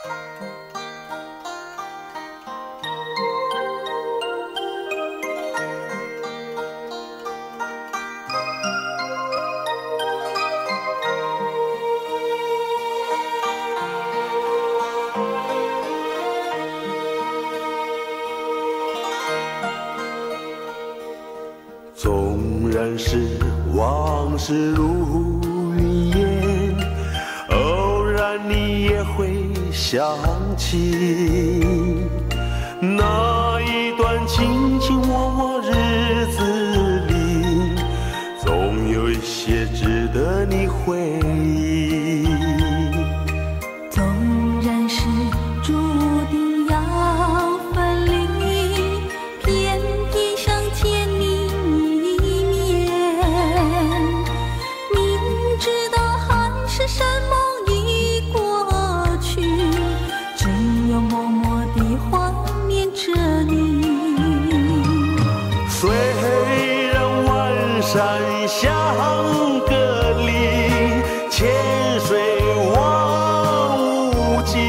纵然是往事如云烟，偶然你也会想起那一段卿卿我我日子里，总有一些值得你回忆。 纵然是注定要分离，偏偏想见你一面，明知道海誓山盟已过去，只有默默地怀念着你。 虽然万山相隔离，千水望无际，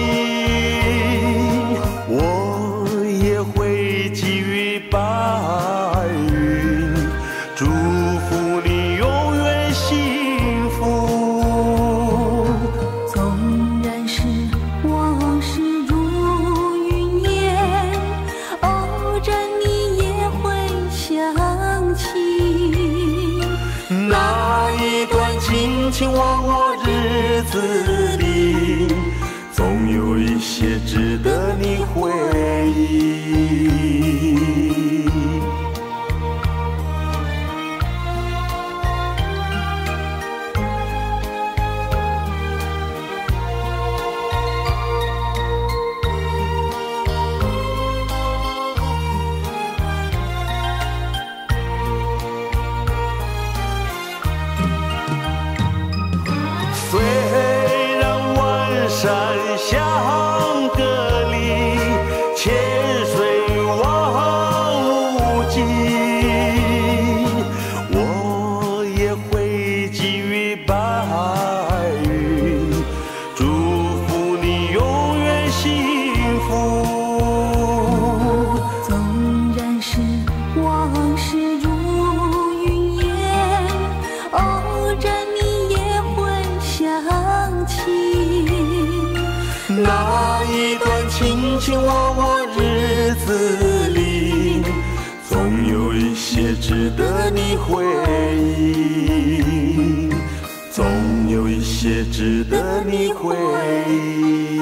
我也会寄予白云，祝福你永远幸福。 纵然是往事如云烟，偶然你也会想起那一段卿卿我我日子里，总有一些值得你回忆。虽然万山相隔离，千水望无际，我也会寄予白云，祝福你永远幸福。 纵然是往事如云烟，偶然你也会想起那一段卿卿我我日子里，总有一些值得你回忆，总有一些值得你回忆。